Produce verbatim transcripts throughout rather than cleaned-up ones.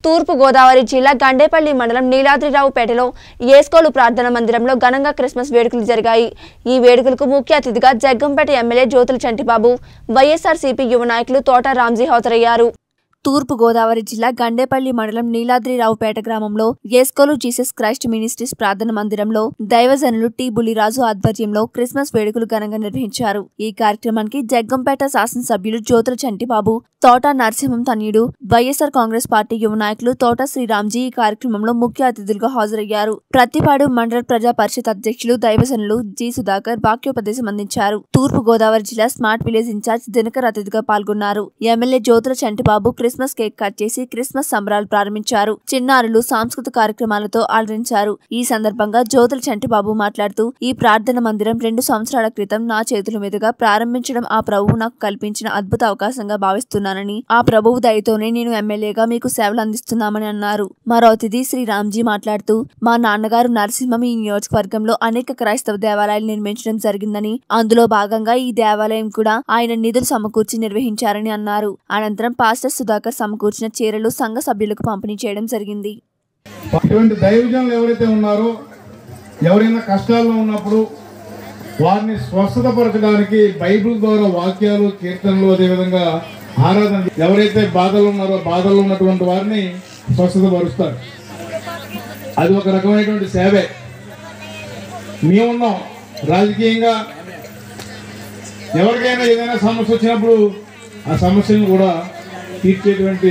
తూర్పు గోదావరి జిల్లా గండేపల్లి మండలం నీలాద్రిరావుపేటలో ఏస్కోలు ప్రార్థన మందిరంలో ఘనంగా క్రిస్మస్ వేడుకలు జరిగాయి। ఈ వేడుకలకు ముఖ్య అతిథిగా జగ్గంపేట ఎమ్మెల్యే జ్యోతుల చంటిబాబు, వైఎస్ఆర్సీపీ యువ నాయకులు తోట రామ్జీ హాజరయ్యారు। తూర్పు గోదావరి జిల్లా గండేపల్లి మండలం నీలాద్రిరావుపేట గ్రామంలో ఏస్కోలు జీసస్ క్రైస్ట్ మినిస్ట్రీస్ ప్రార్థన మందిరంలో దైవజనులు టి బులిరాజు ఆధ్వర్యంలో క్రిస్మస్ వేడుకలు ఘనంగా నిర్వహించారు। ఈ కార్యక్రమానికి జగ్గంపేట శాసనసభ్యులు జ్యోతుల చంటిబాబు, తోట నరసింహం తనయుడు, వైఎస్ఆర్ కాంగ్రెస్ పార్టీ యువ నాయకులు తోట శ్రీరామ్జీ ఈ కార్యక్రమంలో ముఖ్య అతిథులుగా హాజరయ్యారు। ప్రతిపాడు మండల ప్రజా పరిషత్ అధ్యక్షులు దైవజనులు జి సుధాకర్ వాక్యోపదేశం అందించారు। తూర్పు గోదావరి జిల్లా స్మార్ట్ విలేజ్ ఇన్ఛార్జ్ దినకర్ అతిథిగా పాల్గొన్నారు। MLA Jyothula Chantibabu Christmas cake cut చేసి క్రిస్మస్ సంబరాలు ప్రారంభించారు। చిన్నారులు సాంస్కృతిక కార్యక్రమాలతో అలరించారు। ఈ సందర్భంగా జ్యోతుల చంటిబాబు మాట్లాడుతూ, ఈ ప్రార్థన మందిరం రెండు సంవత్సరాల క్రితం నా చేతుల మీదుగా ప్రారంభించడం ఆ ప్రభువు నాకు కల్పించిన అద్భుత అవకాశంగా భావిస్తున్నానని, ఆ ప్రభువు దయతోనే నేను ఎమ్మెల్యేగా మీకు సేవలు అందిస్తున్నామని అన్నారు। మరో అతిథి శ్రీ రామ్జీ మాట్లాడుతూ, మా నాన్నగారు నరసింహం ఈ నియోజకవర్గంలో అనేక క్రైస్తవ దేవాలయాలు నిర్మించడం జరిగిందని, అందులో భాగంగా ఈ దేవాలయం కూడా ఆయన నిధులు సమకూర్చి నిర్వహించారని అన్నారు। అనంతరం పాస్టర్ సుధాకర్ సమకూర్చిన చీరలు సంఘ సభ్యులకు పంపిణీ చేయడం జరిగింది। అటువంటి దైవజనులు ఎవరైతే ఉన్నారో, ఎవరైనా కష్టాల్లో ఉన్నప్పుడు వారిని స్వస్థతపరచడానికి బైబిల్ ద్వారా వాక్యాలు, కీర్తనలు, అదేవిధంగా ఆరాధన, ఎవరైతే బాధలు ఉన్నారో బాధలు ఉన్నటువంటి వారిని స్వస్థతపరుస్తారు। అది ఒక రకమైనటువంటి సేవే। మేమున్నాం రాజకీయంగా ఎవరికైనా ఏదైనా సమస్య వచ్చినప్పుడు ఆ సమస్యను కూడా తీర్చేటువంటి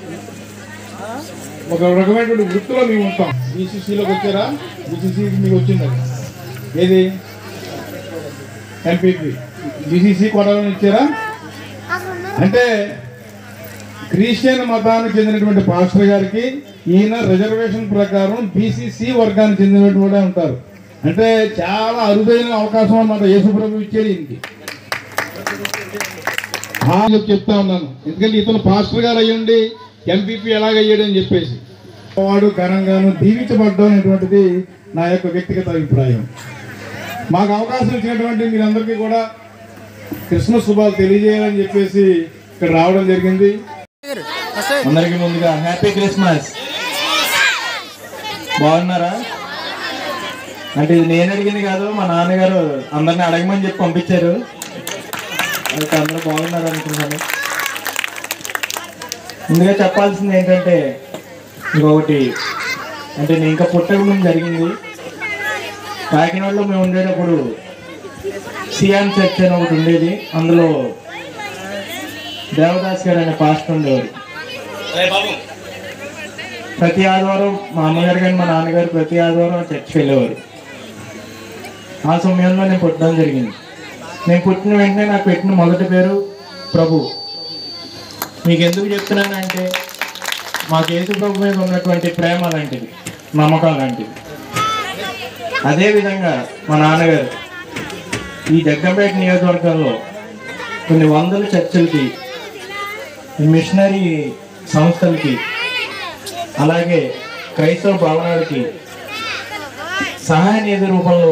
ఒక రకమైనటువంటి వృత్తిలో మేము ఉంటాం। బీసీసీలోకి వచ్చారా? బీసీసీ మీకు వచ్చింది ఏది ఎంపీపీ బీసీసీ కొడాలని ఇచ్చారా? అంటే క్రిస్టియన్ మతానికి చెందినటువంటి పాస్టర్ గారికి ఈయన రిజర్వేషన్ ప్రకారం బీసీసీ వర్గానికి చెందినటువంటి కూడా ఉంటారు। అంటే చాలా అరుదైన అవకాశం అన్నమాట యేసుప్రభు ఇచ్చేది ఈయనకి। చెప్తా ఉన్నాను, ఎందుకంటే ఇతను పాస్టర్ గారు అయ్యండి ఎంపీపీ ఎలాగయ్యాడు అని చెప్పేసి వాడు ఘనంగాను దీవించబడ్డం అనేటువంటిది నా యొక్క వ్యక్తిగత అభిప్రాయం। మాకు అవకాశం ఇచ్చినటువంటి మీరందరికీ కూడా క్రిస్మస్ శుభాలు తెలియజేయాలని చెప్పేసి ఇక్కడ రావడం జరిగింది। అందరికీ ముందుగా హ్యాపీ క్రిస్మస్। బాగున్నారా? అంటే ఇది నేను అడిగింది కాదు, మా నాన్నగారు అందరిని అడగమని చెప్పి పంపించారు। అయితే అందరూ బాగున్నారు అనుకుంటున్నాను। ముందుగా చెప్పాల్సింది ఏంటంటే, ఇంకొకటి అంటే నేను ఇంకా పుట్టక ముందు జరిగింది। కాకినాడలో మేము ఉండేటప్పుడు సియాన్ చర్చ్ అని ఒకటి ఉండేది, అందులో దేవదాస్ గారు అనే పాస్టర్ ఉండేవారు। ప్రతి ఆదివారం మా అమ్మగారు కానీ మా నాన్నగారు ప్రతి ఆదివారం చర్చ్కి వెళ్ళేవారు। ఆ సమయంలో నేను పుట్టడం జరిగింది। నేను పుట్టిన వెంటనే నాకు పెట్టిన మొదటి పేరు ప్రభు। మీకు ఎందుకు చెప్తున్నానంటే, మాకు యేసు ప్రభు మీద ఉన్నటువంటి ప్రేమ లాంటిది, నమ్మకం లాంటిది। అదేవిధంగా మా నాన్నగారు ఈ జగ్గంపేట నియోజకవర్గంలో కొన్ని వందల చర్చిలకి, మిషనరీ సంస్థలకి, అలాగే క్రైస్తవ భవనాలకి సహాయ నిధి రూపంలో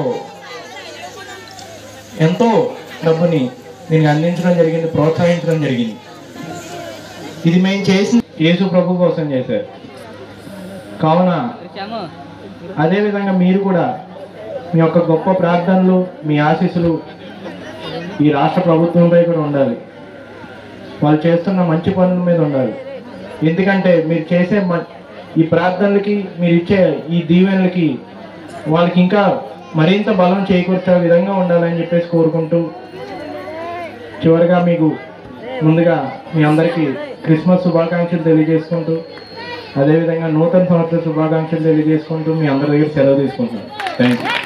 ఎంతో డబ్బుని దీనికి అందించడం జరిగింది, ప్రోత్సహించడం జరిగింది। ఇది మేము చేసిన యేసు ప్రభు కోసం చేశారు కావున, అదేవిధంగా మీరు కూడా మీ యొక్క గొప్ప ప్రార్థనలు, మీ ఆశీస్సులు ఈ రాష్ట్ర ప్రభుత్వంపై కూడా ఉండాలి। వాళ్ళు చేస్తున్న మంచి పనుల మీద ఉండాలి। ఎందుకంటే మీరు చేసే ఈ ప్రార్థనలకి, మీరు ఇచ్చే ఈ దీవెనలకి వాళ్ళకి ఇంకా మరింత బలం చేకూర్చే విధంగా ఉండాలని చెప్పేసి కోరుకుంటూ, చివరిగా మీకు ముందుగా మీ అందరికీ క్రిస్మస్ శుభాకాంక్షలు తెలియజేసుకుంటూ, అదేవిధంగా నూతన సంవత్సర శుభాకాంక్షలు తెలియజేసుకుంటూ మీ అందరి దగ్గర సెలవు తీసుకుంటున్నాను। Thank you.